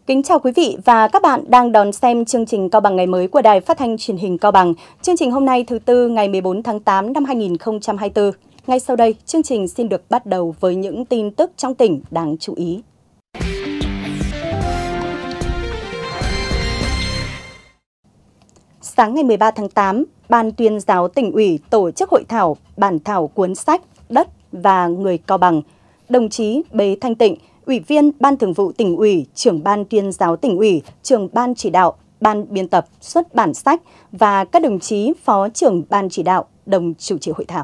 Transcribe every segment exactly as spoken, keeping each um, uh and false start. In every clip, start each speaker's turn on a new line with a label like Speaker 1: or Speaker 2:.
Speaker 1: Kính chào quý vị và các bạn đang đón xem chương trình Cao Bằng ngày mới của Đài Phát thanh Truyền hình Cao Bằng. Chương trình hôm nay thứ Tư ngày mười bốn tháng tám năm hai nghìn không trăm hai mươi tư. Ngay sau đây, chương trình xin được bắt đầu với những tin tức trong tỉnh đáng chú ý. Sáng ngày mười ba tháng tám, Ban Tuyên giáo Tỉnh ủy tổ chức hội thảo bản thảo cuốn sách Đất và Người Cao Bằng. Đồng chí Bế Thanh Tịnh, Ủy viên Ban Thường vụ Tỉnh ủy, Trưởng Ban Tuyên giáo Tỉnh ủy, Trưởng Ban Chỉ đạo, Ban biên tập xuất bản sách và các đồng chí Phó Trưởng Ban Chỉ đạo đồng chủ trì hội thảo.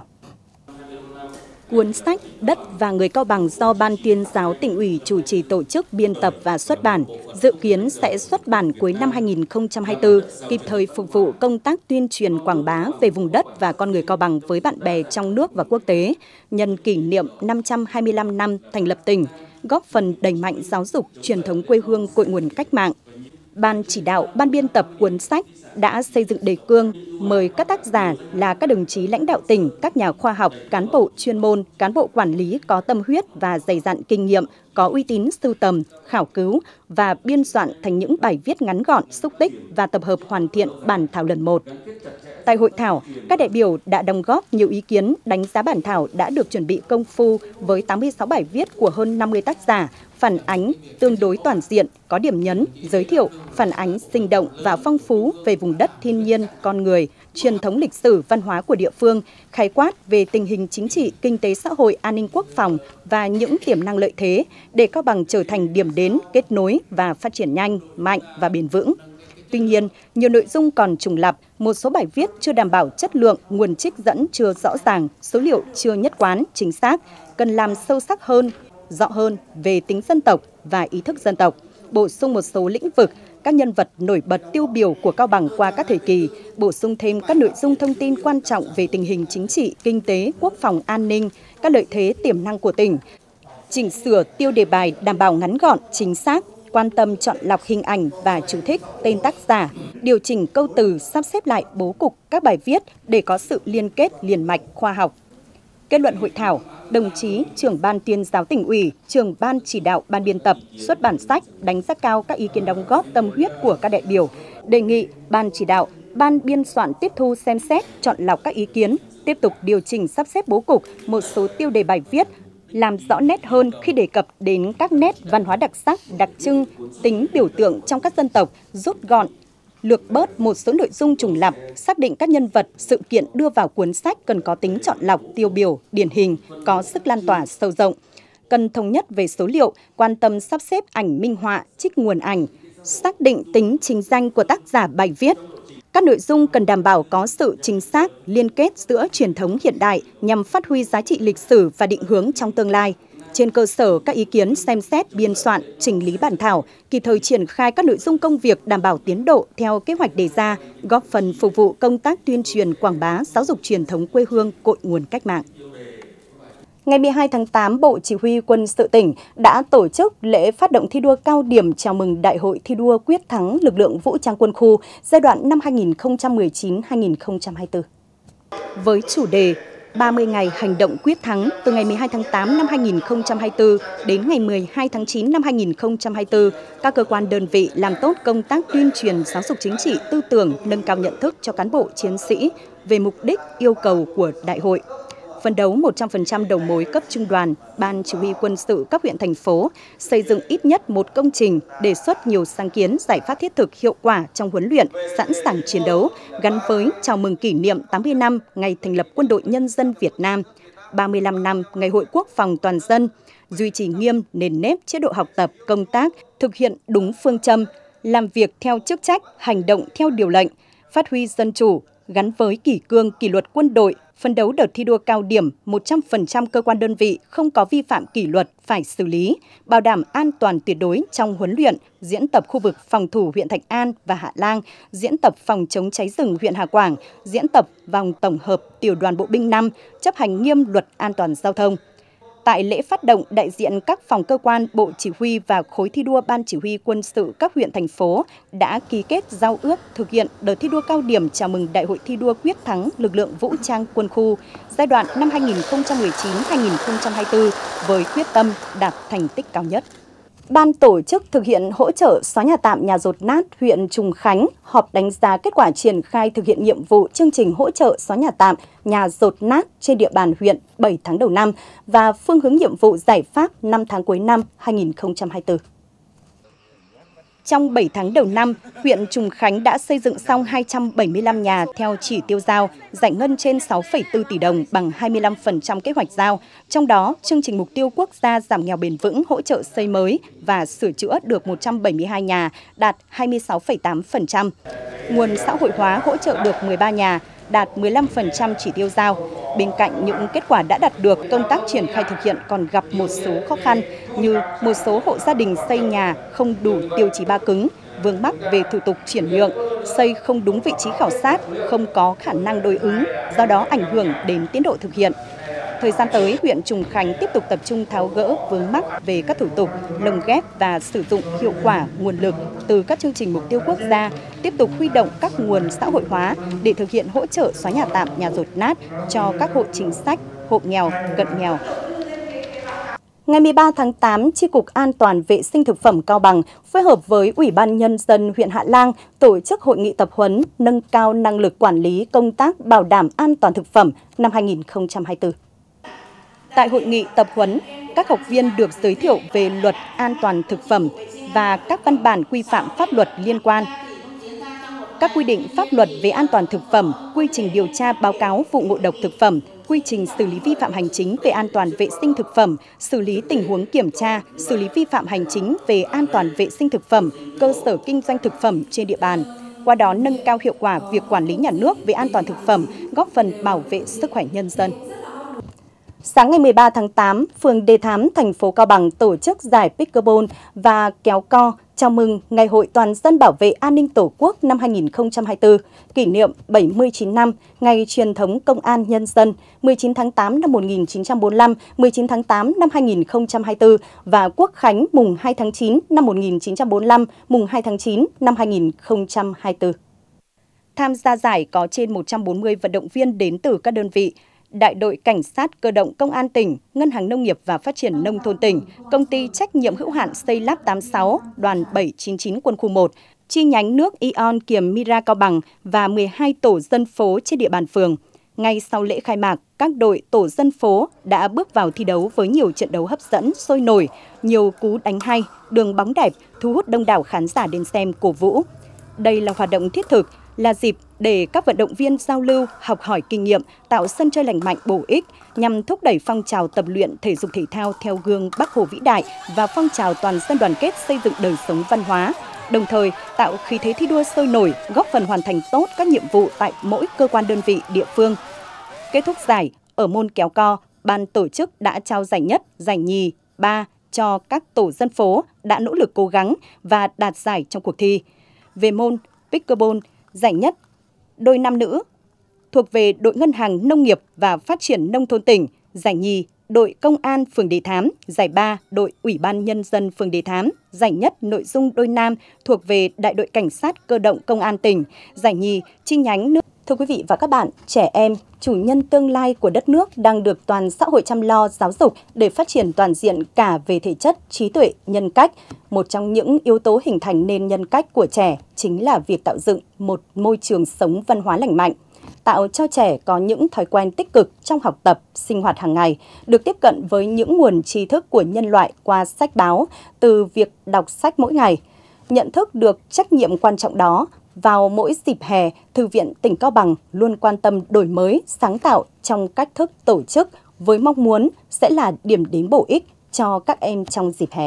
Speaker 1: Cuốn sách Đất và Người Cao Bằng do Ban Tuyên giáo Tỉnh ủy chủ trì tổ chức biên tập và xuất bản, dự kiến sẽ xuất bản cuối năm hai nghìn không trăm hai mươi tư, kịp thời phục vụ công tác tuyên truyền quảng bá về vùng đất và con người Cao Bằng với bạn bè trong nước và quốc tế, nhân kỷ niệm năm trăm hai mươi lăm năm thành lập tỉnh, góp phần đẩy mạnh giáo dục truyền thống quê hương cội nguồn cách mạng. Ban chỉ đạo, ban biên tập cuốn sách đã xây dựng đề cương, mời các tác giả là các đồng chí lãnh đạo tỉnh, các nhà khoa học, cán bộ chuyên môn, cán bộ quản lý có tâm huyết và dày dặn kinh nghiệm, có uy tín sưu tầm, khảo cứu và biên soạn thành những bài viết ngắn gọn, xúc tích và tập hợp hoàn thiện bản thảo lần một. Tại hội thảo, các đại biểu đã đóng góp nhiều ý kiến đánh giá bản thảo đã được chuẩn bị công phu với tám mươi sáu bài viết của hơn năm mươi tác giả, phản ánh tương đối toàn diện, có điểm nhấn, giới thiệu, phản ánh sinh động và phong phú về vùng đất thiên nhiên, con người, truyền thống lịch sử, văn hóa của địa phương, khái quát về tình hình chính trị, kinh tế xã hội, an ninh quốc phòng và những tiềm năng lợi thế để Cao Bằng trở thành điểm đến, kết nối và phát triển nhanh, mạnh và bền vững. Tuy nhiên, nhiều nội dung còn trùng lặp, một số bài viết chưa đảm bảo chất lượng, nguồn trích dẫn chưa rõ ràng, số liệu chưa nhất quán, chính xác, cần làm sâu sắc hơn, rõ hơn về tính dân tộc và ý thức dân tộc, bổ sung một số lĩnh vực, các nhân vật nổi bật tiêu biểu của Cao Bằng qua các thời kỳ, bổ sung thêm các nội dung thông tin quan trọng về tình hình chính trị, kinh tế, quốc phòng, an ninh, các lợi thế tiềm năng của tỉnh, chỉnh sửa tiêu đề bài đảm bảo ngắn gọn, chính xác, quan tâm chọn lọc hình ảnh và chú thích, tên tác giả, điều chỉnh câu từ, sắp xếp lại bố cục các bài viết để có sự liên kết liền mạch khoa học. Kết luận hội thảo, đồng chí Trưởng Ban Tuyên giáo Tỉnh ủy, Trưởng Ban Chỉ đạo, Ban biên tập xuất bản sách đánh giá cao các ý kiến đóng góp tâm huyết của các đại biểu, đề nghị Ban Chỉ đạo, Ban biên soạn tiếp thu xem xét, chọn lọc các ý kiến, tiếp tục điều chỉnh sắp xếp bố cục một số tiêu đề bài viết, làm rõ nét hơn khi đề cập đến các nét văn hóa đặc sắc, đặc trưng, tính biểu tượng trong các dân tộc, rút gọn, lược bớt một số nội dung trùng lặp, xác định các nhân vật, sự kiện đưa vào cuốn sách cần có tính chọn lọc, tiêu biểu, điển hình, có sức lan tỏa sâu rộng. Cần thống nhất về số liệu, quan tâm sắp xếp ảnh minh họa, trích nguồn ảnh, xác định tính chính danh của tác giả bài viết. Các nội dung cần đảm bảo có sự chính xác, liên kết giữa truyền thống hiện đại nhằm phát huy giá trị lịch sử và định hướng trong tương lai. Trên cơ sở các ý kiến xem xét, biên soạn, chỉnh lý bản thảo, kịp thời triển khai các nội dung công việc đảm bảo tiến độ theo kế hoạch đề ra, góp phần phục vụ công tác tuyên truyền quảng bá, giáo dục truyền thống quê hương cội nguồn cách mạng. Ngày mười hai tháng tám, Bộ Chỉ huy Quân sự tỉnh đã tổ chức lễ phát động thi đua cao điểm chào mừng Đại hội thi đua quyết thắng lực lượng vũ trang quân khu giai đoạn năm hai nghìn không trăm mười chín đến hai nghìn không trăm hai mươi tư. Với chủ đề ba mươi ngày hành động quyết thắng từ ngày mười hai tháng tám năm hai nghìn không trăm hai mươi tư đến ngày mười hai tháng chín năm hai nghìn không trăm hai mươi tư, các cơ quan đơn vị làm tốt công tác tuyên truyền giáo dục chính trị, tư tưởng, nâng cao nhận thức cho cán bộ chiến sĩ về mục đích, yêu cầu của đại hội. Phấn đấu một trăm phần trăm đầu mối cấp trung đoàn, Ban Chỉ huy Quân sự các huyện, thành phố, xây dựng ít nhất một công trình, đề xuất nhiều sáng kiến, giải pháp thiết thực hiệu quả trong huấn luyện, sẵn sàng chiến đấu, gắn với chào mừng kỷ niệm tám mươi năm ngày thành lập Quân đội Nhân dân Việt Nam, ba mươi lăm năm Ngày hội Quốc phòng toàn dân, duy trì nghiêm nền nếp chế độ học tập, công tác, thực hiện đúng phương châm, làm việc theo chức trách, hành động theo điều lệnh, phát huy dân chủ, gắn với kỷ cương kỷ luật quân đội, phấn đấu đợt thi đua cao điểm một trăm phần trăm cơ quan đơn vị không có vi phạm kỷ luật phải xử lý, bảo đảm an toàn tuyệt đối trong huấn luyện, diễn tập khu vực phòng thủ huyện Thạch An và Hạ Lang, diễn tập phòng chống cháy rừng huyện Hà Quảng, diễn tập vòng tổng hợp tiểu đoàn bộ binh năm, chấp hành nghiêm luật an toàn giao thông. Tại lễ phát động, đại diện các phòng cơ quan, bộ chỉ huy và khối thi đua Ban Chỉ huy Quân sự các huyện, thành phố đã ký kết giao ước thực hiện đợt thi đua cao điểm chào mừng Đại hội thi đua quyết thắng lực lượng vũ trang quân khu giai đoạn năm hai nghìn không trăm mười chín đến hai nghìn không trăm hai mươi tư với quyết tâm đạt thành tích cao nhất. Ban tổ chức thực hiện hỗ trợ xóa nhà tạm nhà dột nát huyện Trùng Khánh họp đánh giá kết quả triển khai thực hiện nhiệm vụ chương trình hỗ trợ xóa nhà tạm nhà dột nát trên địa bàn huyện bảy tháng đầu năm và phương hướng nhiệm vụ giải pháp năm tháng cuối năm hai nghìn không trăm hai mươi tư. Trong bảy tháng đầu năm, huyện Trùng Khánh đã xây dựng xong hai trăm bảy mươi lăm nhà theo chỉ tiêu giao, giải ngân trên sáu phẩy bốn tỷ đồng bằng hai mươi lăm phần trăm kế hoạch giao. Trong đó, chương trình mục tiêu quốc gia giảm nghèo bền vững hỗ trợ xây mới và sửa chữa được một trăm bảy mươi hai nhà, đạt hai mươi sáu phẩy tám phần trăm. Nguồn xã hội hóa hỗ trợ được mười ba nhà, đạt mười lăm phần trăm chỉ tiêu giao. Bên cạnh những kết quả đã đạt được, công tác triển khai thực hiện còn gặp một số khó khăn như một số hộ gia đình xây nhà không đủ tiêu chí ba cứng, vướng mắc về thủ tục chuyển nhượng, xây không đúng vị trí khảo sát, không có khả năng đối ứng, do đó ảnh hưởng đến tiến độ thực hiện. Thời gian tới, huyện Trùng Khánh tiếp tục tập trung tháo gỡ vướng mắc về các thủ tục, lồng ghép và sử dụng hiệu quả nguồn lực từ các chương trình mục tiêu quốc gia, tiếp tục huy động các nguồn xã hội hóa để thực hiện hỗ trợ xóa nhà tạm nhà dột nát cho các hộ chính sách, hộ nghèo, cận nghèo. Ngày mười ba tháng tám, Chi cục An toàn vệ sinh thực phẩm Cao Bằng phối hợp với Ủy ban Nhân dân huyện Hạ Lang tổ chức hội nghị tập huấn nâng cao năng lực quản lý công tác bảo đảm an toàn thực phẩm năm hai nghìn không trăm hai mươi tư. Tại hội nghị tập huấn, các học viên được giới thiệu về luật an toàn thực phẩm và các văn bản quy phạm pháp luật liên quan, các quy định pháp luật về an toàn thực phẩm, quy trình điều tra báo cáo vụ ngộ độc thực phẩm, quy trình xử lý vi phạm hành chính về an toàn vệ sinh thực phẩm, xử lý tình huống kiểm tra, xử lý vi phạm hành chính về an toàn vệ sinh thực phẩm, cơ sở kinh doanh thực phẩm trên địa bàn. Qua đó nâng cao hiệu quả việc quản lý nhà nước về an toàn thực phẩm, góp phần bảo vệ sức khỏe nhân dân. Sáng ngày mười ba tháng tám, phường Đề Thám, thành phố Cao Bằng tổ chức giải pickleball và kéo co chào mừng Ngày hội Toàn dân bảo vệ an ninh Tổ quốc năm hai nghìn không trăm hai mươi tư, kỷ niệm bảy mươi chín năm Ngày truyền thống Công an Nhân dân mười chín tháng tám năm một nghìn chín trăm bốn mươi lăm, mười chín tháng tám năm hai nghìn không trăm hai mươi tư và Quốc khánh mùng hai tháng chín năm một nghìn chín trăm bốn mươi lăm, mùng hai tháng chín năm hai nghìn không trăm hai mươi tư. Tham gia giải có trên một trăm bốn mươi vận động viên đến từ các đơn vị: Đại đội Cảnh sát Cơ động Công an tỉnh, Ngân hàng Nông nghiệp và Phát triển Nông thôn tỉnh, Công ty trách nhiệm hữu hạn Xây lắp tám mươi sáu, đoàn bảy chín chín quân khu một, chi nhánh nước Ion Kiềm Mira Cao Bằng và mười hai tổ dân phố trên địa bàn phường. Ngay sau lễ khai mạc, các đội tổ dân phố đã bước vào thi đấu với nhiều trận đấu hấp dẫn, sôi nổi, nhiều cú đánh hay, đường bóng đẹp, thu hút đông đảo khán giả đến xem cổ vũ. Đây là hoạt động thiết thực, là dịp để các vận động viên giao lưu, học hỏi kinh nghiệm, tạo sân chơi lành mạnh bổ ích nhằm thúc đẩy phong trào tập luyện thể dục thể thao theo gương Bác Hồ vĩ đại và phong trào toàn dân đoàn kết xây dựng đời sống văn hóa, đồng thời tạo khí thế thi đua sôi nổi, góp phần hoàn thành tốt các nhiệm vụ tại mỗi cơ quan đơn vị địa phương. Kết thúc giải, ở môn kéo co, ban tổ chức đã trao giải nhất, giải nhì, ba cho các tổ dân phố đã nỗ lực cố gắng và đạt giải trong cuộc thi. Về môn pickleball, giải nhất đôi nam nữ thuộc về đội Ngân hàng Nông nghiệp và Phát triển Nông thôn tỉnh, giải nhì đội Công an phường Đề Thám, giải ba đội Ủy ban Nhân dân phường Đề Thám, giải nhất nội dung đôi nam thuộc về Đại đội Cảnh sát Cơ động Công an tỉnh, giải nhì chi nhánh nước. Thưa quý vị và các bạn, trẻ em, chủ nhân tương lai của đất nước đang được toàn xã hội chăm lo giáo dục để phát triển toàn diện cả về thể chất, trí tuệ, nhân cách. Một trong những yếu tố hình thành nên nhân cách của trẻ chính là việc tạo dựng một môi trường sống văn hóa lành mạnh, tạo cho trẻ có những thói quen tích cực trong học tập, sinh hoạt hàng ngày, được tiếp cận với những nguồn tri thức của nhân loại qua sách báo, từ việc đọc sách mỗi ngày. Nhận thức được trách nhiệm quan trọng đó, vào mỗi dịp hè, Thư viện tỉnh Cao Bằng luôn quan tâm đổi mới, sáng tạo trong cách thức tổ chức với mong muốn sẽ là điểm đến bổ ích cho các em trong dịp hè.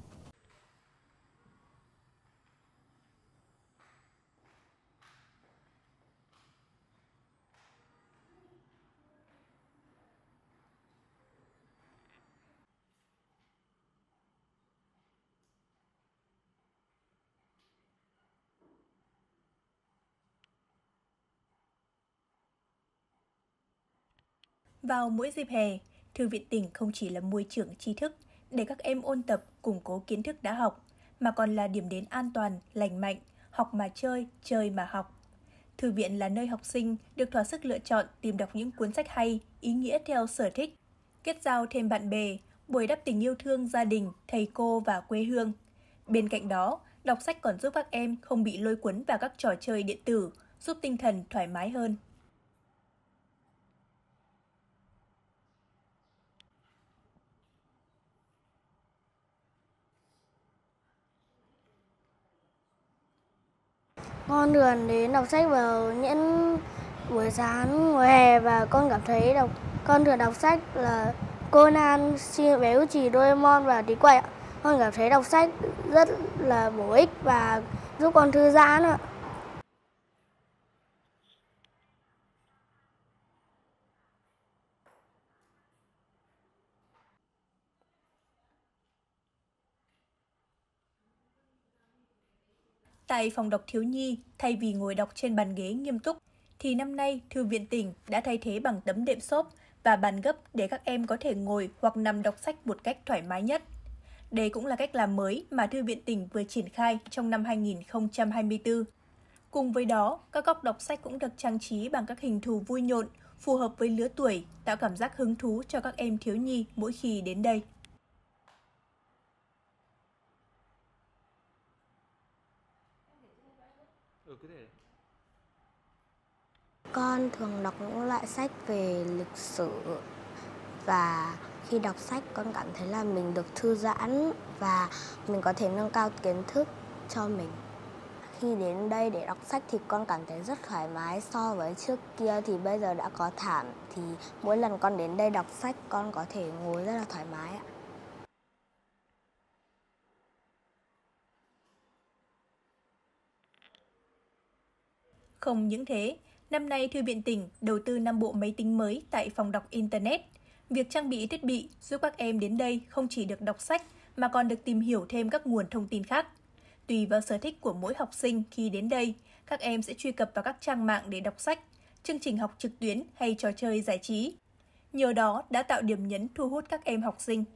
Speaker 2: Vào mỗi dịp hè, Thư viện tỉnh không chỉ là môi trường tri thức để các em ôn tập, củng cố kiến thức đã học, mà còn là điểm đến an toàn, lành mạnh, học mà chơi, chơi mà học. Thư viện là nơi học sinh được thỏa sức lựa chọn tìm đọc những cuốn sách hay, ý nghĩa theo sở thích, kết giao thêm bạn bè, bồi đắp tình yêu thương gia đình, thầy cô và quê hương. Bên cạnh đó, đọc sách còn giúp các em không bị lôi cuốn vào các trò chơi điện tử, giúp tinh thần thoải mái hơn.
Speaker 3: Con thường đến đọc sách vào những buổi sáng mùa hè và con cảm thấy đọc con thường đọc sách là Conan, Siêu bé út chì, Doraemon và Tí Quậy ạ. Con cảm thấy đọc sách rất là bổ ích và giúp con thư giãn ạ.
Speaker 2: Tại phòng đọc thiếu nhi, thay vì ngồi đọc trên bàn ghế nghiêm túc, thì năm nay Thư viện tỉnh đã thay thế bằng tấm đệm xốp và bàn gấp để các em có thể ngồi hoặc nằm đọc sách một cách thoải mái nhất. Đây cũng là cách làm mới mà Thư viện tỉnh vừa triển khai trong năm hai nghìn không trăm hai mươi tư. Cùng với đó, các góc đọc sách cũng được trang trí bằng các hình thù vui nhộn, phù hợp với lứa tuổi, tạo cảm giác hứng thú cho các em thiếu nhi mỗi khi đến đây.
Speaker 3: Con thường đọc những loại sách về lịch sử và khi đọc sách con cảm thấy là mình được thư giãn và mình có thể nâng cao kiến thức cho mình. Khi đến đây để đọc sách thì con cảm thấy rất thoải mái, so với trước kia thì bây giờ đã có thảm thì mỗi lần con đến đây đọc sách con có thể ngồi rất là thoải mái ạ.
Speaker 2: Không những thế, năm nay Thư viện tỉnh đầu tư năm bộ máy tính mới tại phòng đọc Internet. Việc trang bị thiết bị giúp các em đến đây không chỉ được đọc sách mà còn được tìm hiểu thêm các nguồn thông tin khác. Tùy vào sở thích của mỗi học sinh khi đến đây, các em sẽ truy cập vào các trang mạng để đọc sách, chương trình học trực tuyến hay trò chơi giải trí. Nhờ đó đã tạo điểm nhấn thu hút các em học sinh.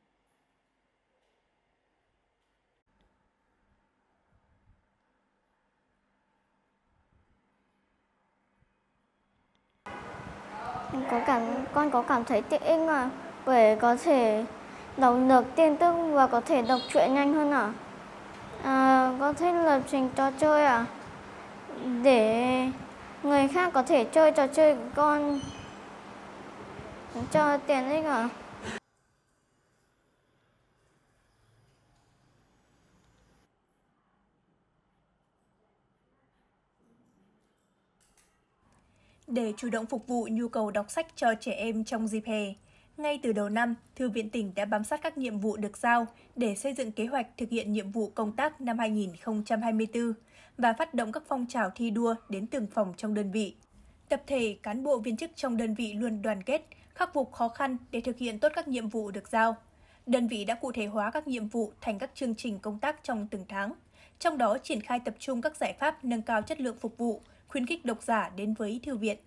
Speaker 3: Có cảm con có cảm thấy tiện ích à, bởi có thể đọc được tin tức và có thể đọc truyện nhanh hơn à. À, có thể lập trình trò chơi à, để người khác có thể chơi trò chơi của con cho tiện ích à.
Speaker 2: Để chủ động phục vụ nhu cầu đọc sách cho trẻ em trong dịp hè, ngay từ đầu năm, Thư viện tỉnh đã bám sát các nhiệm vụ được giao để xây dựng kế hoạch thực hiện nhiệm vụ công tác năm hai nghìn không trăm hai mươi tư và phát động các phong trào thi đua đến từng phòng trong đơn vị. Tập thể, cán bộ viên chức trong đơn vị luôn đoàn kết, khắc phục khó khăn để thực hiện tốt các nhiệm vụ được giao. Đơn vị đã cụ thể hóa các nhiệm vụ thành các chương trình công tác trong từng tháng, trong đó triển khai tập trung các giải pháp nâng cao chất lượng phục vụ, khuyến khích độc giả đến với thư viện.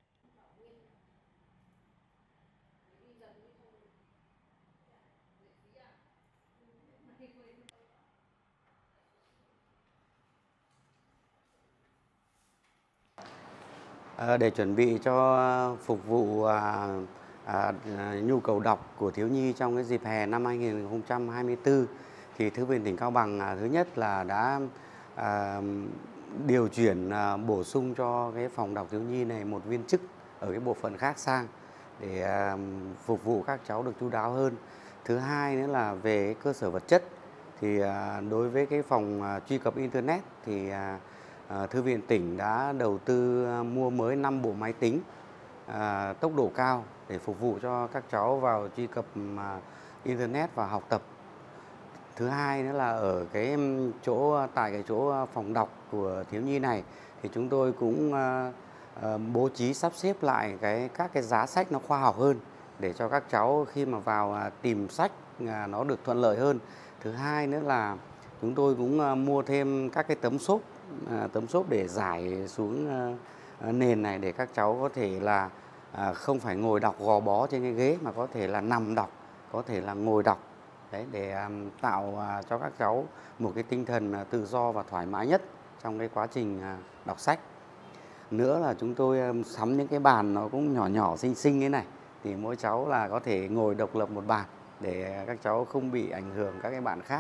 Speaker 4: À, để chuẩn bị cho phục vụ à, à, nhu cầu đọc của thiếu nhi trong cái dịp hè năm hai nghìn không trăm hai mươi tư thì Thư viện tỉnh Cao Bằng à, thứ nhất là đã à, điều chuyển à, bổ sung cho cái phòng đọc thiếu nhi này một viên chức ở cái bộ phận khác sang để à, phục vụ các cháu được chu đáo hơn. Thứ hai nữa là về cái cơ sở vật chất thì à, đối với cái phòng à, truy cập internet thì à, À, Thư viện tỉnh đã đầu tư mua mới năm bộ máy tính à, tốc độ cao để phục vụ cho các cháu vào truy cập à, internet và học tập. Thứ hai nữa là ở cái chỗ tại cái chỗ phòng đọc của thiếu nhi này thì chúng tôi cũng à, à, bố trí sắp xếp lại cái các cái giá sách nó khoa học hơn để cho các cháu khi mà vào à, tìm sách à, nó được thuận lợi hơn. Thứ hai nữa là chúng tôi cũng à, mua thêm các cái tấm xốp À, tấm xốp để giải xuống à, nền này để các cháu có thể là à, không phải ngồi đọc gò bó trên cái ghế mà có thể là nằm đọc, có thể là ngồi đọc. Đấy, để à, tạo à, cho các cháu một cái tinh thần à, tự do và thoải mái nhất trong cái quá trình à, đọc sách. Nữa là chúng tôi à, sắm những cái bàn nó cũng nhỏ nhỏ xinh xinh thế này thì mỗi cháu là có thể ngồi độc lập một bàn để các cháu không bị ảnh hưởng các cái bạn khác.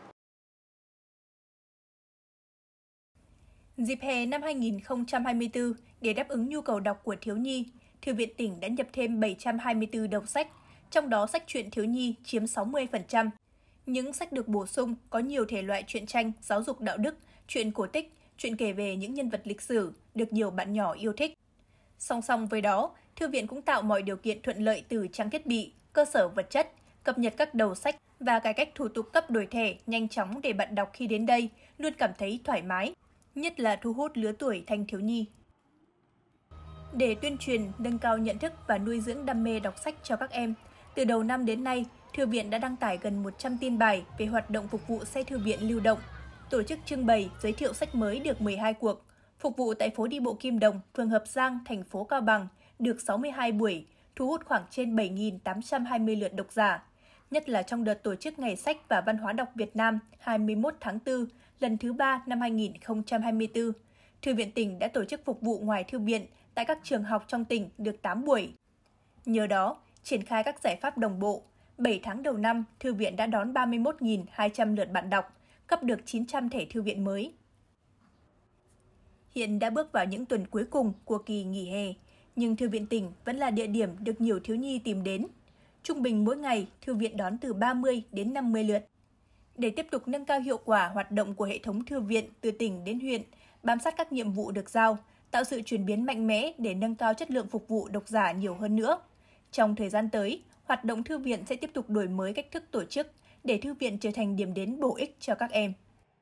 Speaker 2: Dịp hè năm hai nghìn không trăm hai mươi tư, để đáp ứng nhu cầu đọc của thiếu nhi, Thư viện tỉnh đã nhập thêm bảy trăm hai mươi tư đầu sách, trong đó sách truyện thiếu nhi chiếm sáu mươi phần trăm. Những sách được bổ sung có nhiều thể loại truyện tranh, giáo dục đạo đức, truyện cổ tích, truyện kể về những nhân vật lịch sử được nhiều bạn nhỏ yêu thích. Song song với đó, Thư viện cũng tạo mọi điều kiện thuận lợi từ trang thiết bị, cơ sở vật chất, cập nhật các đầu sách và cải cách thủ tục cấp đổi thẻ nhanh chóng để bạn đọc khi đến đây luôn cảm thấy thoải mái, nhất là thu hút lứa tuổi thanh thiếu nhi. Để tuyên truyền, nâng cao nhận thức và nuôi dưỡng đam mê đọc sách cho các em, từ đầu năm đến nay, Thư viện đã đăng tải gần một trăm tin bài về hoạt động phục vụ xe thư viện lưu động, tổ chức trưng bày, giới thiệu sách mới được mười hai cuộc, phục vụ tại phố đi bộ Kim Đồng, phường Hợp Giang, thành phố Cao Bằng được sáu mươi hai buổi, thu hút khoảng trên bảy nghìn tám trăm hai mươi lượt độc giả. Nhất là trong đợt tổ chức Ngày sách và Văn hóa đọc Việt Nam hai mươi mốt tháng tư, lần thứ ba năm hai nghìn không trăm hai mươi tư, Thư viện tỉnh đã tổ chức phục vụ ngoài thư viện tại các trường học trong tỉnh được tám buổi. Nhờ đó, triển khai các giải pháp đồng bộ, bảy tháng đầu năm, Thư viện đã đón ba mươi mốt nghìn hai trăm lượt bạn đọc, cấp được chín trăm thẻ thư viện mới. Hiện đã bước vào những tuần cuối cùng của kỳ nghỉ hè, nhưng Thư viện tỉnh vẫn là địa điểm được nhiều thiếu nhi tìm đến. Trung bình mỗi ngày, Thư viện đón từ ba mươi đến năm mươi lượt. Để tiếp tục nâng cao hiệu quả hoạt động của hệ thống thư viện từ tỉnh đến huyện, bám sát các nhiệm vụ được giao, tạo sự chuyển biến mạnh mẽ để nâng cao chất lượng phục vụ độc giả nhiều hơn nữa. Trong thời gian tới, hoạt động thư viện sẽ tiếp tục đổi mới cách thức tổ chức để thư viện trở thành điểm đến bổ ích cho các em.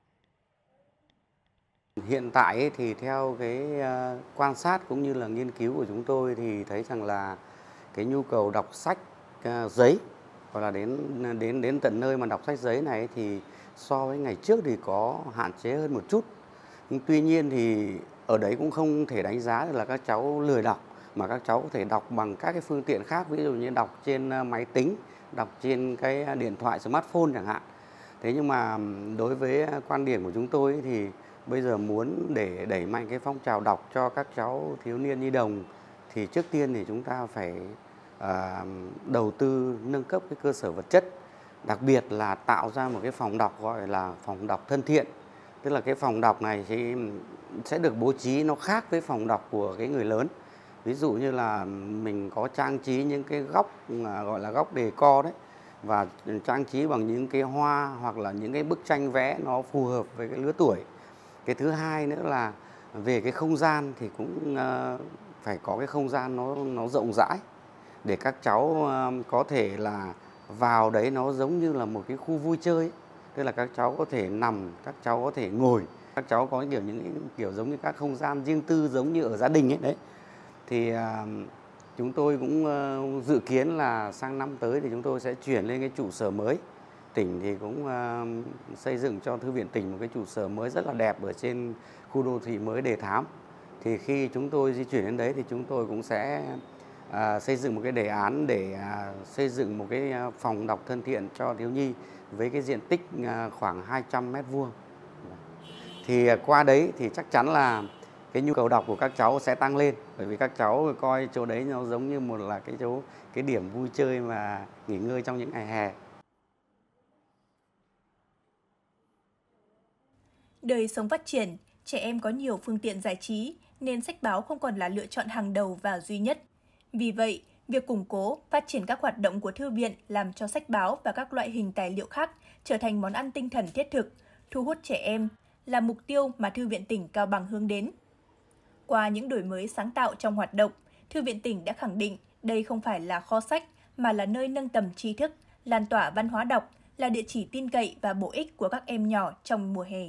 Speaker 4: Hiện tại thì theo cái quan sát cũng như là nghiên cứu của chúng tôi thì thấy rằng là cái nhu cầu đọc sách giấy hoặc là đến đến đến tận nơi mà đọc sách giấy này thì so với ngày trước thì có hạn chế hơn một chút. Nhưng tuy nhiên thì ở đấy cũng không thể đánh giá được là các cháu lười đọc, mà các cháu có thể đọc bằng các cái phương tiện khác, ví dụ như đọc trên máy tính, đọc trên cái điện thoại smartphone chẳng hạn. Thế nhưng mà đối với quan điểm của chúng tôi thì bây giờ muốn để đẩy mạnh cái phong trào đọc cho các cháu thiếu niên nhi đồng thì trước tiên thì chúng ta phải à, đầu tư nâng cấp cái cơ sở vật chất, đặc biệt là tạo ra một cái phòng đọc gọi là phòng đọc thân thiện. Tức là cái phòng đọc này thì sẽ được bố trí nó khác với phòng đọc của cái người lớn. Ví dụ như là mình có trang trí những cái góc gọi là góc đề co đấy, và trang trí bằng những cái hoa hoặc là những cái bức tranh vẽ nó phù hợp với cái lứa tuổi. Cái thứ hai nữa là về cái không gian thì cũng uh, phải có cái không gian nó nó rộng rãi để các cháu uh, có thể là vào đấy nó giống như là một cái khu vui chơi ấy. Tức là các cháu có thể nằm, các cháu có thể ngồi, các cháu có kiểu những kiểu giống như các không gian riêng tư giống như ở gia đình ấy đấy. Thì uh, chúng tôi cũng uh, dự kiến là sang năm tới thì chúng tôi sẽ chuyển lên cái trụ sở mới. Tỉnh thì cũng uh, xây dựng cho Thư viện tỉnh một cái trụ sở mới rất là đẹp ở trên khu đô thị mới Đề Thám. Thì khi chúng tôi di chuyển đến đấy thì chúng tôi cũng sẽ uh, xây dựng một cái đề án để uh, xây dựng một cái phòng đọc thân thiện cho thiếu nhi với cái diện tích uh, khoảng hai trăm mét vuông. Thì uh, qua đấy thì chắc chắn là cái nhu cầu đọc của các cháu sẽ tăng lên, bởi vì các cháu coi chỗ đấy nó giống như một là cái chỗ cái điểm vui chơi mà nghỉ ngơi trong những ngày hè.
Speaker 2: Đời sống phát triển, trẻ em có nhiều phương tiện giải trí nên sách báo không còn là lựa chọn hàng đầu và duy nhất. Vì vậy, việc củng cố, phát triển các hoạt động của thư viện làm cho sách báo và các loại hình tài liệu khác trở thành món ăn tinh thần thiết thực, thu hút trẻ em là mục tiêu mà Thư viện tỉnh Cao Bằng hướng đến. Qua những đổi mới sáng tạo trong hoạt động, Thư viện tỉnh đã khẳng định đây không phải là kho sách mà là nơi nâng tầm tri thức, lan tỏa văn hóa đọc, là địa chỉ tin cậy và bổ ích của các em nhỏ trong mùa hè.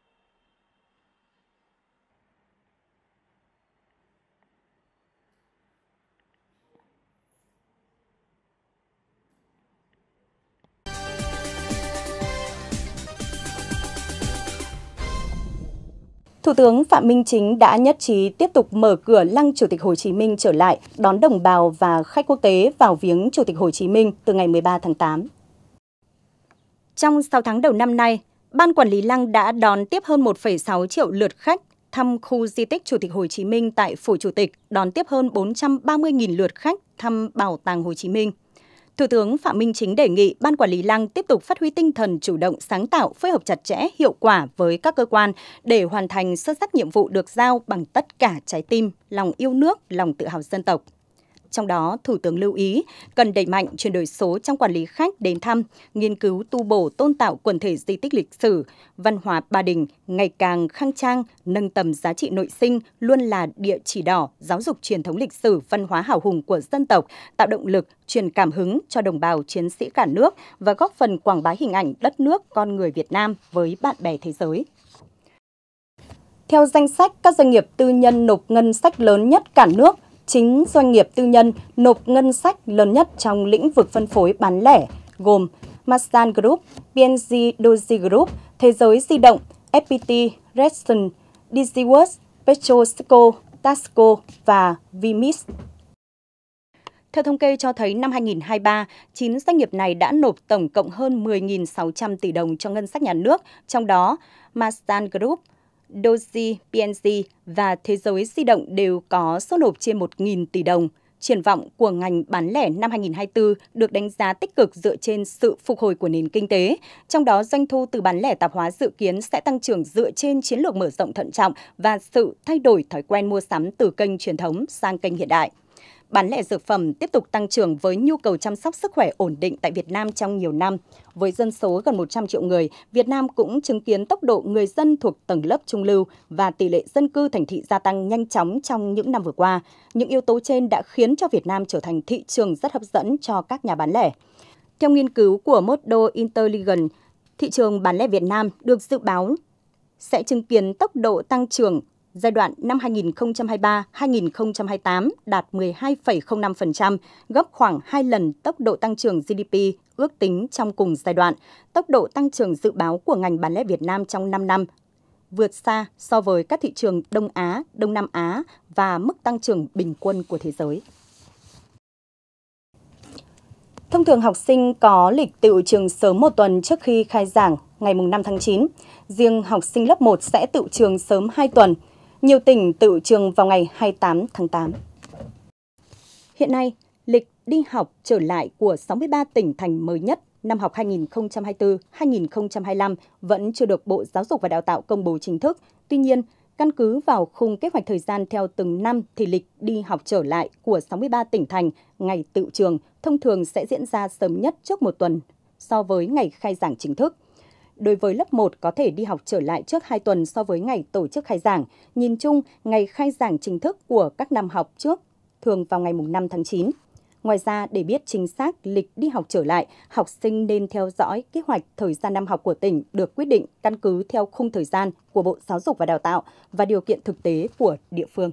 Speaker 1: Thủ tướng Phạm Minh Chính đã nhất trí tiếp tục mở cửa Lăng Chủ tịch Hồ Chí Minh trở lại, đón đồng bào và khách quốc tế vào viếng Chủ tịch Hồ Chí Minh từ ngày mười ba tháng tám. Trong sáu tháng đầu năm nay, Ban Quản lý Lăng đã đón tiếp hơn một phẩy sáu triệu lượt khách thăm khu di tích Chủ tịch Hồ Chí Minh tại Phủ Chủ tịch, đón tiếp hơn bốn trăm ba mươi nghìn lượt khách thăm Bảo tàng Hồ Chí Minh. Thủ tướng Phạm Minh Chính đề nghị Ban Quản lý Lăng tiếp tục phát huy tinh thần chủ động, sáng tạo, phối hợp chặt chẽ, hiệu quả với các cơ quan để hoàn thành xuất sắc nhiệm vụ được giao bằng tất cả trái tim, lòng yêu nước, lòng tự hào dân tộc. Trong đó, Thủ tướng lưu ý cần đẩy mạnh chuyển đổi số trong quản lý khách đến thăm, nghiên cứu tu bổ tôn tạo quần thể di tích lịch sử, văn hóa Ba Đình ngày càng khang trang, nâng tầm giá trị nội sinh, luôn là địa chỉ đỏ, giáo dục truyền thống lịch sử, văn hóa hào hùng của dân tộc, tạo động lực, truyền cảm hứng cho đồng bào chiến sĩ cả nước và góp phần quảng bá hình ảnh đất nước, con người Việt Nam với bạn bè thế giới. Theo danh sách các doanh nghiệp tư nhân nộp ngân sách lớn nhất cả nước, chính doanh nghiệp tư nhân nộp ngân sách lớn nhất trong lĩnh vực phân phối bán lẻ gồm Masan Group, pê en giê Doji Group, Thế giới di động, ép pê tê, Redson, DigiWorks, PetroSeco, Tasco và Vmix. Theo thống kê cho thấy năm hai nghìn không trăm hai mươi ba, chín doanh nghiệp này đã nộp tổng cộng hơn mười nghìn sáu trăm tỷ đồng cho ngân sách nhà nước, trong đó Masan Group, Doji, pê en giê và Thế giới di động đều có số nộp trên một nghìn tỷ đồng. Triển vọng của ngành bán lẻ năm hai nghìn không trăm hai mươi tư được đánh giá tích cực dựa trên sự phục hồi của nền kinh tế. Trong đó, doanh thu từ bán lẻ tạp hóa dự kiến sẽ tăng trưởng dựa trên chiến lược mở rộng thận trọng và sự thay đổi thói quen mua sắm từ kênh truyền thống sang kênh hiện đại. Bán lẻ dược phẩm tiếp tục tăng trưởng với nhu cầu chăm sóc sức khỏe ổn định tại Việt Nam trong nhiều năm. Với dân số gần một trăm triệu người, Việt Nam cũng chứng kiến tốc độ người dân thuộc tầng lớp trung lưu và tỷ lệ dân cư thành thị gia tăng nhanh chóng trong những năm vừa qua. Những yếu tố trên đã khiến cho Việt Nam trở thành thị trường rất hấp dẫn cho các nhà bán lẻ. Theo nghiên cứu của Modo Intelligence, thị trường bán lẻ Việt Nam được dự báo sẽ chứng kiến tốc độ tăng trưởng giai đoạn năm hai nghìn không trăm hai mươi ba đến hai nghìn không trăm hai mươi tám đạt mười hai phẩy không năm phần trăm, gấp khoảng hai lần tốc độ tăng trưởng giê đê pê ước tính trong cùng giai đoạn. Tốc độ tăng trưởng dự báo của ngành bán lẻ Việt Nam trong năm năm vượt xa so với các thị trường Đông Á, Đông Nam Á và mức tăng trưởng bình quân của thế giới. Thông thường học sinh có lịch tựu trường sớm một tuần trước khi khai giảng ngày năm tháng chín. Riêng học sinh lớp một sẽ tựu trường sớm hai tuần. Nhiều tỉnh tựu trường vào ngày hai mươi tám tháng tám. Hiện nay, lịch đi học trở lại của sáu mươi ba tỉnh thành mới nhất năm học hai nghìn không trăm hai mươi tư đến hai nghìn không trăm hai mươi lăm vẫn chưa được Bộ Giáo dục và Đào tạo công bố chính thức. Tuy nhiên, căn cứ vào khung kế hoạch thời gian theo từng năm thì lịch đi học trở lại của sáu mươi ba tỉnh thành ngày tựu trường thông thường sẽ diễn ra sớm nhất trước một tuần so với ngày khai giảng chính thức. Đối với lớp một có thể đi học trở lại trước hai tuần so với ngày tổ chức khai giảng. Nhìn chung, ngày khai giảng chính thức của các năm học trước thường vào ngày năm tháng chín. Ngoài ra, để biết chính xác lịch đi học trở lại, học sinh nên theo dõi kế hoạch thời gian năm học của tỉnh được quyết định căn cứ theo khung thời gian của Bộ Giáo dục và Đào tạo và điều kiện thực tế của địa phương.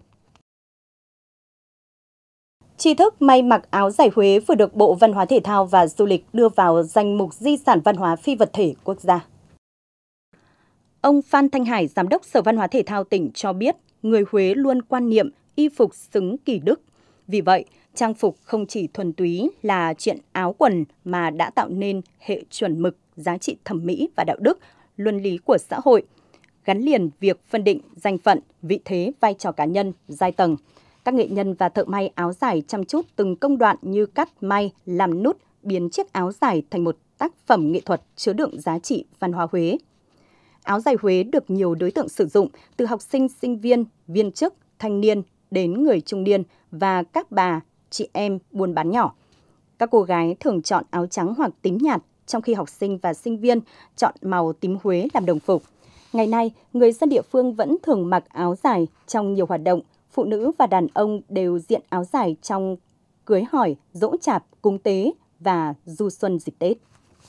Speaker 1: Tri thức may mặc áo dài Huế vừa được Bộ Văn hóa Thể thao và Du lịch đưa vào danh mục di sản văn hóa phi vật thể quốc gia. Ông Phan Thanh Hải, Giám đốc Sở Văn hóa Thể thao tỉnh cho biết, người Huế luôn quan niệm y phục xứng kỳ đức. Vì vậy, trang phục không chỉ thuần túy là chuyện áo quần mà đã tạo nên hệ chuẩn mực, giá trị thẩm mỹ và đạo đức, luân lý của xã hội, gắn liền việc phân định danh phận, vị thế, vai trò cá nhân, giai tầng. Các nghệ nhân và thợ may áo dài chăm chút từng công đoạn như cắt, may, làm nút, biến chiếc áo dài thành một tác phẩm nghệ thuật chứa đựng giá trị văn hóa Huế. Áo dài Huế được nhiều đối tượng sử dụng, từ học sinh, sinh viên, viên chức, thanh niên đến người trung niên và các bà, chị em buôn bán nhỏ. Các cô gái thường chọn áo trắng hoặc tím nhạt, trong khi học sinh và sinh viên chọn màu tím Huế làm đồng phục. Ngày nay, người dân địa phương vẫn thường mặc áo dài trong nhiều hoạt động. Phụ nữ và đàn ông đều diện áo dài trong cưới hỏi, giỗ chạp, cúng tế và du xuân dịp Tết.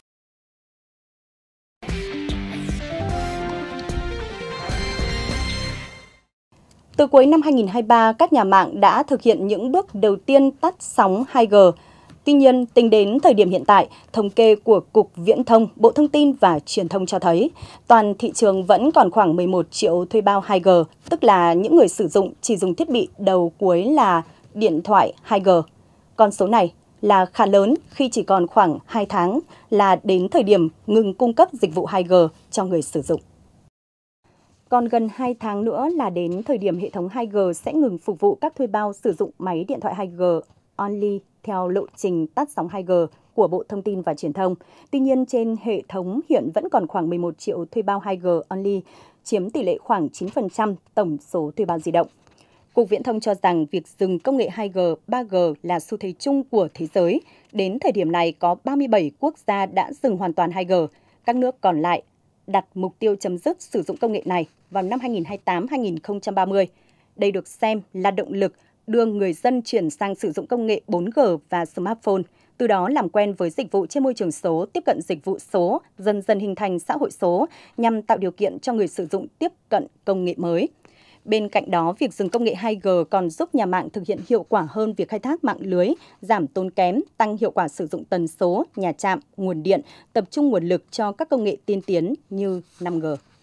Speaker 1: Từ cuối năm hai nghìn không trăm hai mươi ba, các nhà mạng đã thực hiện những bước đầu tiên tắt sóng hai G. Tuy nhiên, tính đến thời điểm hiện tại, thống kê của Cục Viễn thông, Bộ Thông tin và Truyền thông cho thấy, toàn thị trường vẫn còn khoảng mười một triệu thuê bao hai G, tức là những người sử dụng chỉ dùng thiết bị đầu cuối là điện thoại hai G. Con số này là khá lớn khi chỉ còn khoảng hai tháng là đến thời điểm ngừng cung cấp dịch vụ hai G cho người sử dụng. Còn gần hai tháng nữa là đến thời điểm hệ thống hai G sẽ ngừng phục vụ các thuê bao sử dụng máy điện thoại hai G only theo lộ trình tắt sóng hai G của Bộ Thông tin và Truyền thông. Tuy nhiên, trên hệ thống hiện vẫn còn khoảng mười một triệu thuê bao hai G only, chiếm tỷ lệ khoảng chín phần trăm tổng số thuê bao di động. Cục Viễn thông cho rằng việc dừng công nghệ hai G, ba G là xu thế chung của thế giới. Đến thời điểm này, có ba mươi bảy quốc gia đã dừng hoàn toàn hai G. Các nước còn lại đặt mục tiêu chấm dứt sử dụng công nghệ này vào năm hai nghìn không trăm hai mươi tám đến hai nghìn không trăm ba mươi. Đây được xem là động lực đưa người dân chuyển sang sử dụng công nghệ bốn G và smartphone, từ đó làm quen với dịch vụ trên môi trường số, tiếp cận dịch vụ số, dần dần hình thành xã hội số nhằm tạo điều kiện cho người sử dụng tiếp cận công nghệ mới. Bên cạnh đó, việc dừng công nghệ hai G còn giúp nhà mạng thực hiện hiệu quả hơn việc khai thác mạng lưới, giảm tốn kém, tăng hiệu quả sử dụng tần số, nhà trạm, nguồn điện, tập trung nguồn lực cho các công nghệ tiên tiến như năm G.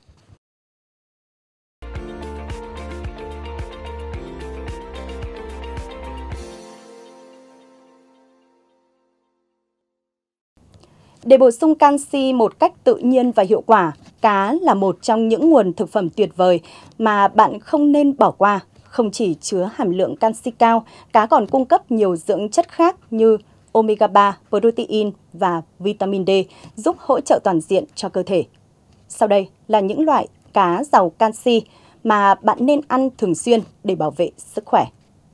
Speaker 1: Để bổ sung canxi một cách tự nhiên và hiệu quả, cá là một trong những nguồn thực phẩm tuyệt vời mà bạn không nên bỏ qua. Không chỉ chứa hàm lượng canxi cao, cá còn cung cấp nhiều dưỡng chất khác như omega ba, protein và vitamin D, giúp hỗ trợ toàn diện cho cơ thể. Sau đây là những loại cá giàu canxi mà bạn nên ăn thường xuyên để bảo vệ sức khỏe.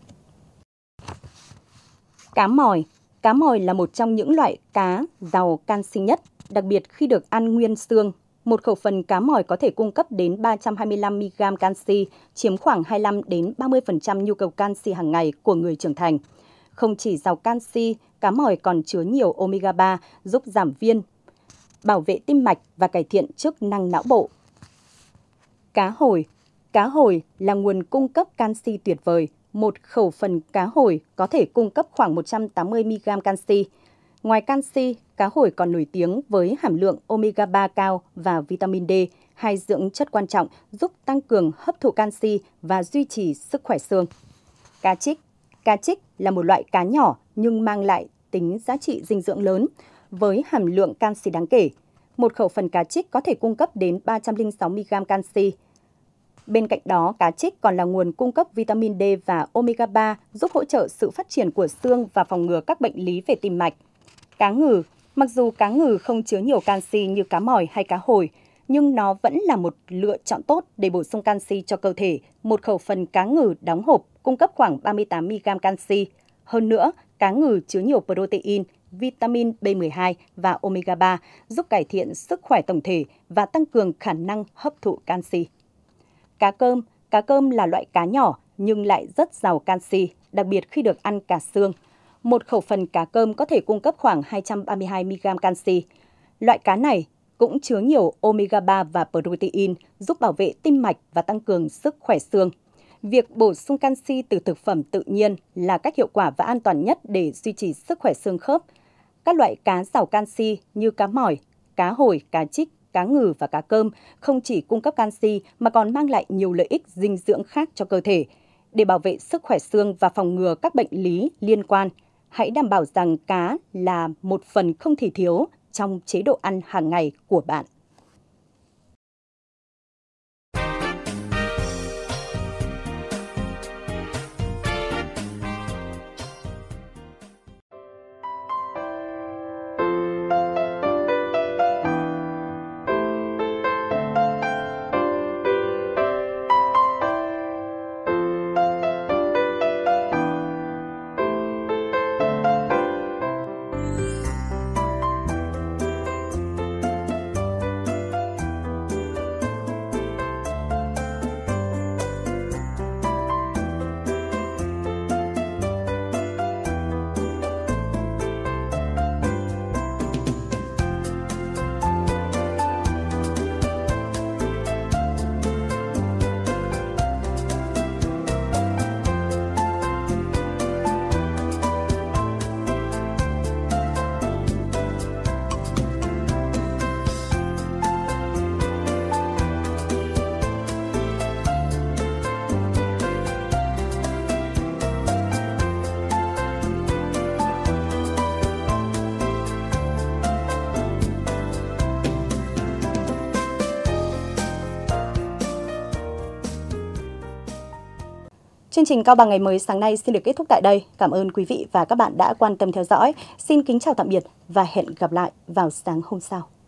Speaker 1: Cá mòi. Cá mòi là một trong những loại cá giàu canxi nhất, đặc biệt khi được ăn nguyên xương. Một khẩu phần cá mòi có thể cung cấp đến ba trăm hai mươi lăm mi-li-gam canxi, chiếm khoảng hai mươi lăm đến ba mươi phần trăm nhu cầu canxi hàng ngày của người trưởng thành. Không chỉ giàu canxi, cá mòi còn chứa nhiều omega ba, giúp giảm viêm, bảo vệ tim mạch và cải thiện chức năng não bộ. Cá hồi. Cá hồi là nguồn cung cấp canxi tuyệt vời. Một khẩu phần cá hồi có thể cung cấp khoảng một trăm tám mươi mi-li-gam canxi. Ngoài canxi, cá hồi còn nổi tiếng với hàm lượng omega ba cao và vitamin D, hai dưỡng chất quan trọng giúp tăng cường hấp thụ canxi và duy trì sức khỏe xương. Cá trích. Cá trích là một loại cá nhỏ nhưng mang lại tính giá trị dinh dưỡng lớn với hàm lượng canxi đáng kể. Một khẩu phần cá trích có thể cung cấp đến ba trăm lẻ sáu mi-li-gam canxi. Bên cạnh đó, cá trích còn là nguồn cung cấp vitamin D và omega ba, giúp hỗ trợ sự phát triển của xương và phòng ngừa các bệnh lý về tim mạch. Cá ngừ. Mặc dù cá ngừ không chứa nhiều canxi như cá mòi hay cá hồi, nhưng nó vẫn là một lựa chọn tốt để bổ sung canxi cho cơ thể. Một khẩu phần cá ngừ đóng hộp cung cấp khoảng ba mươi tám mi-li-gam canxi. Hơn nữa, cá ngừ chứa nhiều protein, vitamin B mười hai và omega ba, giúp cải thiện sức khỏe tổng thể và tăng cường khả năng hấp thụ canxi. Cá cơm. Cá cơm là loại cá nhỏ nhưng lại rất giàu canxi, đặc biệt khi được ăn cả xương. Một khẩu phần cá cơm có thể cung cấp khoảng hai trăm ba mươi hai mi-li-gam canxi. Loại cá này cũng chứa nhiều omega ba và protein, giúp bảo vệ tim mạch và tăng cường sức khỏe xương. Việc bổ sung canxi từ thực phẩm tự nhiên là cách hiệu quả và an toàn nhất để duy trì sức khỏe xương khớp. Các loại cá giàu canxi như cá mòi, cá hồi, cá trích, cá ngừ và cá cơm không chỉ cung cấp canxi mà còn mang lại nhiều lợi ích dinh dưỡng khác cho cơ thể. Để bảo vệ sức khỏe xương và phòng ngừa các bệnh lý liên quan, hãy đảm bảo rằng cá là một phần không thể thiếu trong chế độ ăn hàng ngày của bạn. Chương trình Cao Bằng ngày mới sáng nay xin được kết thúc tại đây. Cảm ơn quý vị và các bạn đã quan tâm theo dõi. Xin kính chào tạm biệt và hẹn gặp lại vào sáng hôm sau.